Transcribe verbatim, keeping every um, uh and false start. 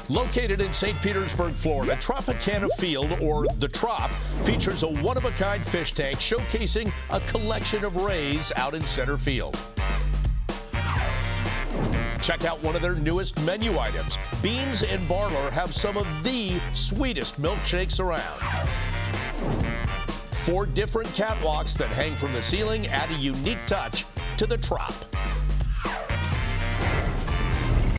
Located in Saint Petersburg, Florida, Tropicana Field, or the Trop, features a one-of-a-kind fish tank showcasing a collection of rays out in center field. Check out one of their newest menu items. Beans and Barler have some of the sweetest milkshakes around. Four different catwalks that hang from the ceiling add a unique touch to the Trop.